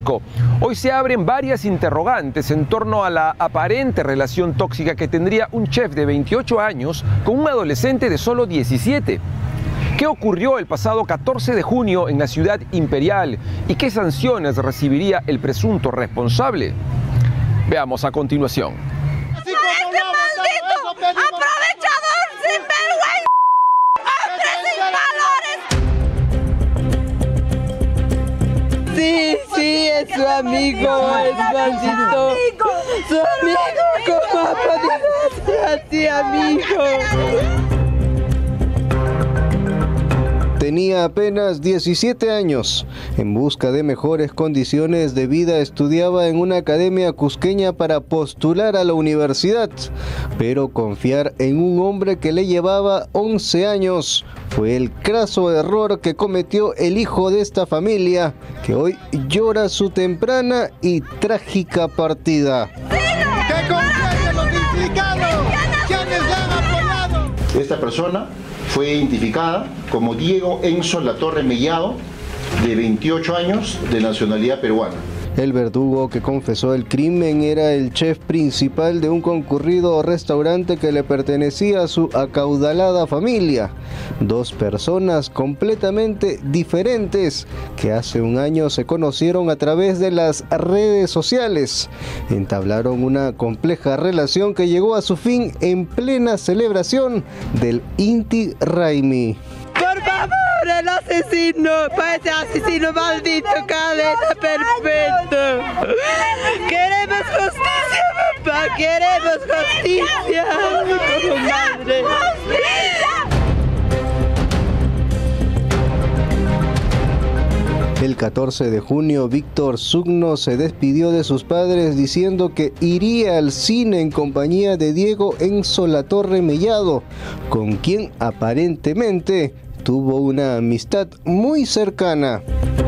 Cusco. Hoy se abren varias interrogantes en torno a la aparente relación tóxica que tendría un chef de 28 años con un adolescente de solo 17. ¿Qué ocurrió el pasado 14 de junio en la ciudad imperial y qué sanciones recibiría el presunto responsable? Veamos a continuación. ¡Este maldito aprovechador sin vergüenza! ¡Hombre sin valores! Sí, es su amigo, es maldito. Su amigo, ¿cómo ha podido ser así, amigo? Tenía apenas 17 años. En busca de mejores condiciones de vida estudiaba en una academia cusqueña para postular a la universidad. Pero confiar en un hombre que le llevaba 11 años fue el craso error que cometió el hijo de esta familia, que hoy llora su temprana y trágica partida. ¡Que confíen los implicados! ¡Quienes le han apoyado! Esta persona fue identificada como Diego Enzo Latorre Mellado, de 28 años, de nacionalidad peruana. El verdugo que confesó el crimen era el chef principal de un concurrido restaurante que le pertenecía a su acaudalada familia. Dos personas completamente diferentes que hace un año se conocieron a través de las redes sociales. Entablaron una compleja relación que llegó a su fin en plena celebración del Inti Raymi. Por favor, el asesino, para ese asesino maldito, cadena perfecto. Queremos justicia, papá, queremos justicia. Madre. El 14 de junio, Víctor Sugno se despidió de sus padres diciendo que iría al cine en compañía de Diego Enzo Latorre Mellado, con quien aparentemente tuvo una amistad muy cercana.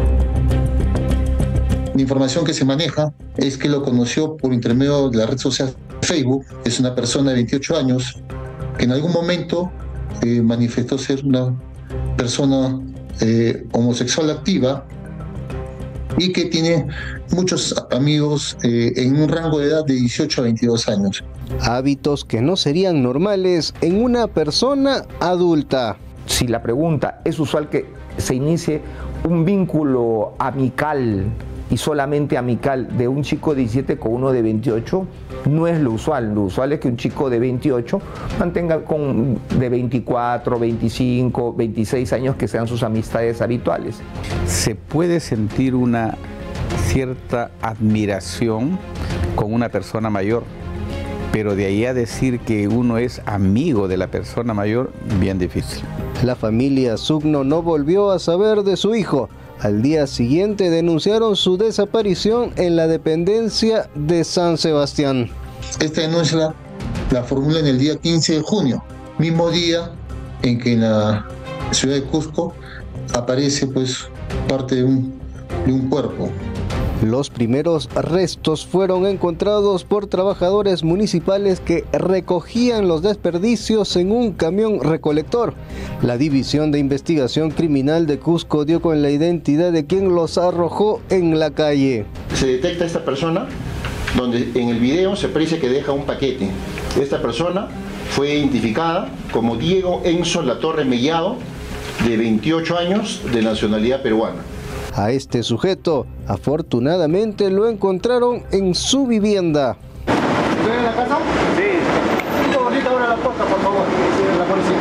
La información que se maneja es que lo conoció por intermedio de la red social Facebook. Es una persona de 28 años que en algún momento manifestó ser una persona homosexual activa y que tiene muchos amigos en un rango de edad de 18 a 22 años. Hábitos que no serían normales en una persona adulta. Si la pregunta es usual que se inicie un vínculo amical y solamente amical de un chico de 17 con uno de 28, no es lo usual. Lo usual es que un chico de 28 mantenga con de 24, 25, 26 años que sean sus amistades habituales. Se puede sentir una cierta admiración con una persona mayor, pero de ahí a decir que uno es amigo de la persona mayor, bien difícil. La familia Sugno no volvió a saber de su hijo. Al día siguiente denunciaron su desaparición en la dependencia de San Sebastián. Esta denuncia la formulan el día 15 de junio, mismo día en que en la ciudad de Cusco aparece parte de un cuerpo. Los primeros restos fueron encontrados por trabajadores municipales que recogían los desperdicios en un camión recolector. La División de Investigación Criminal de Cusco dio con la identidad de quien los arrojó en la calle. Se detecta esta persona, donde en el video se aprecia que deja un paquete. Esta persona fue identificada como Diego Enzo Latorre Mellado, de 28 años, de nacionalidad peruana. A este sujeto, afortunadamente, lo encontraron en su vivienda. ¿Estoy en la casa? Sí. Un poquito ahora la puerta, por favor. La policía.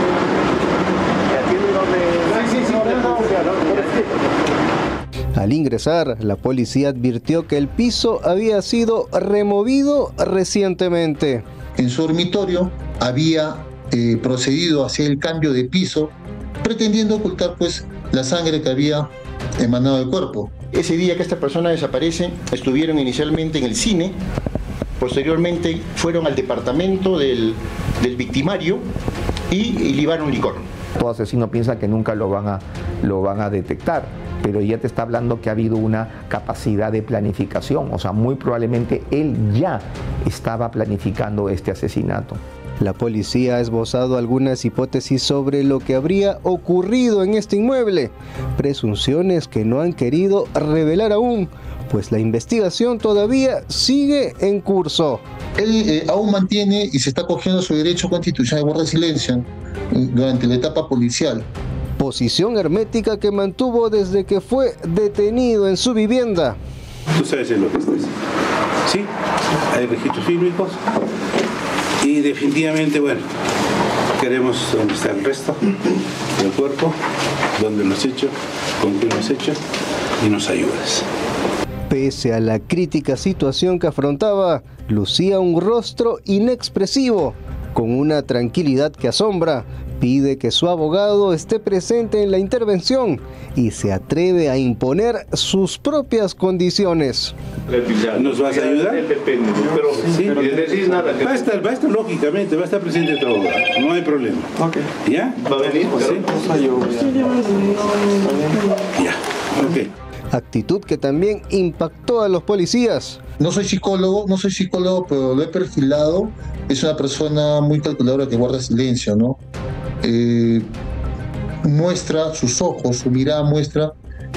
Sí. Al ingresar, la policía advirtió que el piso había sido removido recientemente. En su dormitorio había procedido hacia el cambio de piso, pretendiendo ocultar la sangre que había emanado del cuerpo. Ese día que esta persona desaparece, estuvieron inicialmente en el cine, posteriormente fueron al departamento del victimario y libaron licor. Todo asesino piensa que nunca lo van a detectar, pero ya te está hablando que ha habido una capacidad de planificación, o sea, muy probablemente él ya estaba planificando este asesinato. La policía ha esbozado algunas hipótesis sobre lo que habría ocurrido en este inmueble, presunciones que no han querido revelar aún, pues la investigación todavía sigue en curso. Él aún mantiene y se está cogiendo su derecho constitucional de guardar silencio durante la etapa policial. Posición hermética que mantuvo desde que fue detenido en su vivienda. Tú sabes en lo que estás. Sí, hay registros fílmicos y definitivamente, bueno, queremos dónde está el resto del cuerpo, dónde lo has hecho, con quién lo has hecho y nos ayudas. Pese a la crítica situación que afrontaba, lucía un rostro inexpresivo, con una tranquilidad que asombra. Pide que su abogado esté presente en la intervención y se atreve a imponer sus propias condiciones. ¿Nos vas a ayudar? Sí, va a estar lógicamente, va a estar presente tu abogado, no hay problema. ¿Ya? ¿Va a venir? Sí. Ya, ok. Actitud que también impactó a los policías. No soy psicólogo, pero lo he perfilado. Es una persona muy calculadora que guarda silencio, ¿no? Muestra sus ojos, su mirada muestra,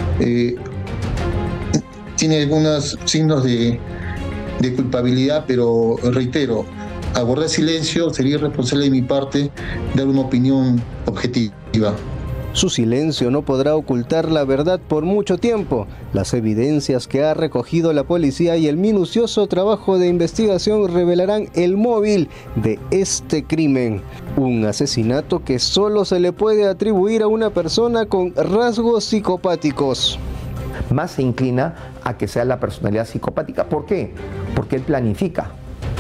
tiene algunos signos de culpabilidad, pero reitero, a guardar silencio sería irresponsable de mi parte dar una opinión objetiva. Su silencio no podrá ocultar la verdad por mucho tiempo. Las evidencias que ha recogido la policía y el minucioso trabajo de investigación revelarán el móvil de este crimen. Un asesinato que solo se le puede atribuir a una persona con rasgos psicopáticos. Más se inclina a que sea la personalidad psicopática. ¿Por qué? Porque él planifica.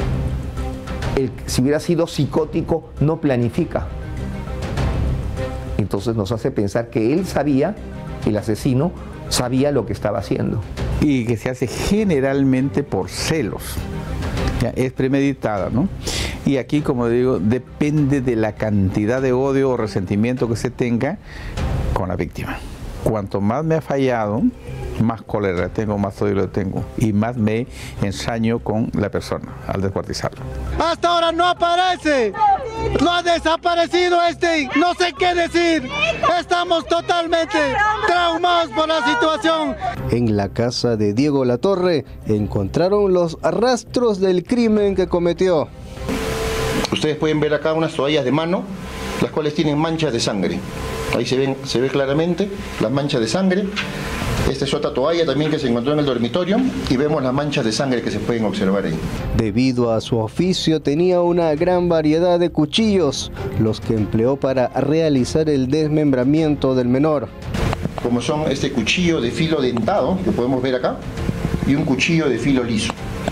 Si hubiera sido psicótico, no planifica. Entonces nos hace pensar que él sabía, el asesino sabía lo que estaba haciendo. Y que se hace generalmente por celos. Ya, es premeditada, ¿no? Y aquí, como digo, depende de la cantidad de odio o resentimiento que se tenga con la víctima. Cuanto más me ha fallado, más cólera tengo, más odio le tengo y más me ensaño con la persona al descuartizarlo. Hasta ahora no aparece, no ha desaparecido no sé qué decir, estamos totalmente traumados por la situación. En la casa de Diego Latorre encontraron los rastros del crimen que cometió. Ustedes pueden ver acá unas toallas de mano, las cuales tienen manchas de sangre. Ahí se ve claramente las manchas de sangre. Esta es otra toalla también que se encontró en el dormitorio y vemos las manchas de sangre que se pueden observar ahí. Debido a su oficio tenía una gran variedad de cuchillos, los que empleó para realizar el desmembramiento del menor. Como son este cuchillo de filo dentado, que podemos ver acá, y un cuchillo de filo liso.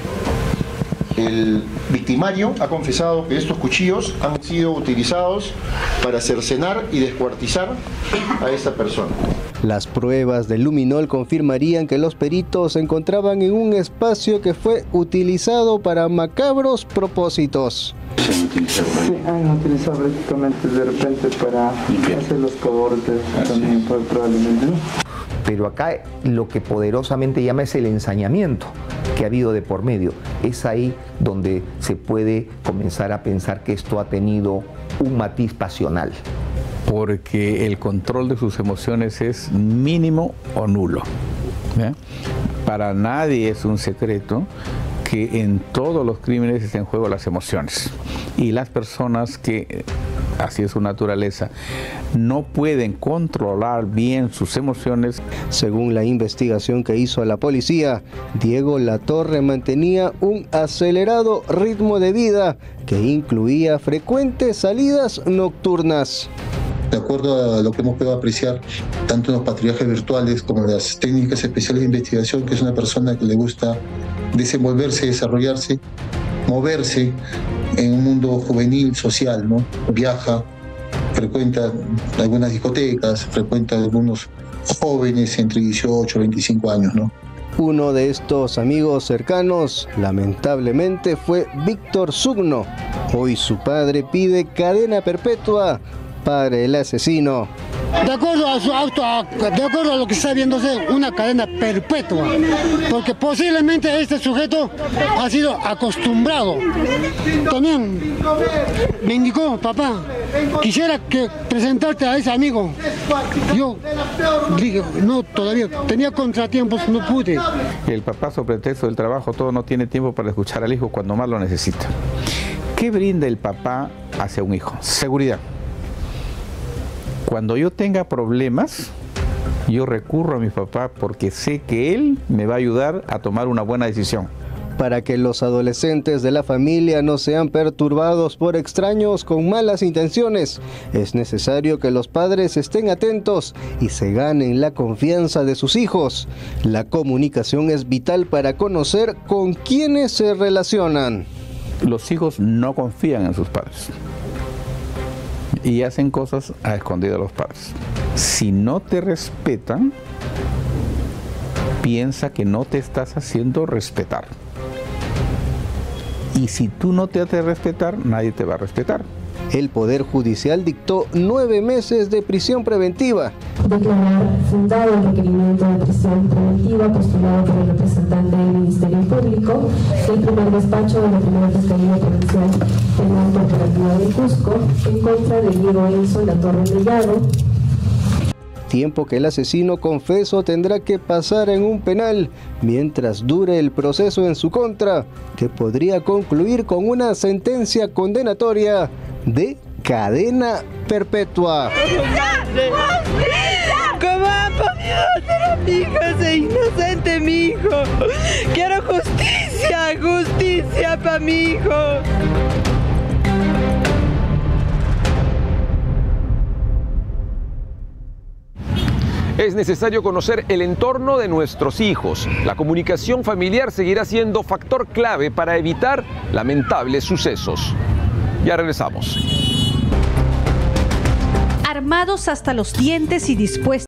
El victimario ha confesado que estos cuchillos han sido utilizados para cercenar y descuartizar a esta persona. Las pruebas de luminol confirmarían que los peritos se encontraban en un espacio que fue utilizado para macabros propósitos. Sí, han utilizado prácticamente de repente para hacer los cortes también probablemente, ¿no? Pero acá lo que poderosamente llama es el ensañamiento que ha habido de por medio. Es ahí donde se puede comenzar a pensar que esto ha tenido un matiz pasional. Porque el control de sus emociones es mínimo o nulo. ¿Ya? Para nadie es un secreto que en todos los crímenes están en juego las emociones. Y las personas que, así es su naturaleza, no pueden controlar bien sus emociones. Según la investigación que hizo la policía, Diego Latorre mantenía un acelerado ritmo de vida que incluía frecuentes salidas nocturnas. De acuerdo a lo que hemos podido apreciar, tanto en los patrullajes virtuales como en las técnicas especiales de investigación, que es una persona que le gusta desenvolverse, desarrollarse, moverse en un mundo juvenil, social, ¿no? Viaja, frecuenta algunas discotecas, frecuenta algunos jóvenes entre 18 y 25 años, ¿no? Uno de estos amigos cercanos, lamentablemente, fue Víctor Sugno. Hoy su padre pide cadena perpetua para el asesino. de acuerdo a su auto, de acuerdo a lo que está viéndose, una cadena perpetua, porque posiblemente este sujeto ha sido acostumbrado. También me indicó, papá, quisiera que presentarte a ese amigo. Yo dije, no, todavía tenía contratiempos, no pude. El papá, sobre pretexto del trabajo, todo no tiene tiempo para escuchar al hijo cuando más lo necesita. ¿Qué brinda el papá hacia un hijo? Seguridad. Cuando yo tenga problemas, yo recurro a mi papá porque sé que él me va a ayudar a tomar una buena decisión. Para que los adolescentes de la familia no sean perturbados por extraños con malas intenciones, es necesario que los padres estén atentos y se ganen la confianza de sus hijos. La comunicación es vital para conocer con quiénes se relacionan. Los hijos no confían en sus padres y hacen cosas a escondidas de los padres. Si no te respetan, piensa que no te estás haciendo respetar. Y si tú no te haces respetar, nadie te va a respetar. El Poder Judicial dictó 9 meses de prisión preventiva. Declarar fundado el requerimiento de prisión preventiva postulado por el representante del Ministerio Público del primer despacho de la Primera Fiscalía Provincial Penal Corporativa de Cusco en contra de Diego Enzo Latorre Mellado. Tiempo que el asesino confeso tendrá que pasar en un penal mientras dure el proceso en su contra, que podría concluir con una sentencia condenatoria de cadena perpetua. ¿Cómo han podido hacer a mi hijo ese inocente, mi hijo? Quiero justicia, justicia para mi hijo. Es necesario conocer el entorno de nuestros hijos. La comunicación familiar seguirá siendo factor clave para evitar lamentables sucesos. Ya regresamos. Armados hasta los dientes y dispuestos